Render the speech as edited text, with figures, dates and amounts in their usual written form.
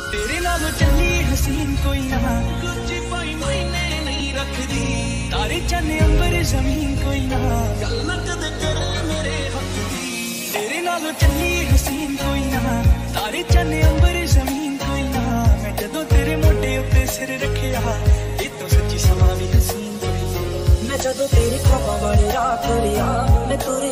तेरे नालों चली हसीन कोई ना, कुछ पाई महीने नहीं रखदी। तारे चन्ने अंबर जमीन कोई ना, गल ना कदे करे मेरे हक दी। तेरे नालों चली हसीन कोई ना, तारे चन्ने अंबर जमीन कोई ना। मैं जदों तेरे मोटे उत्ते सिर रखिया, इतों सच्ची समा भी हसीन कोई ना। मैं जदों तेरी ख्वाबां वाले राह तुरिया, मैं तुर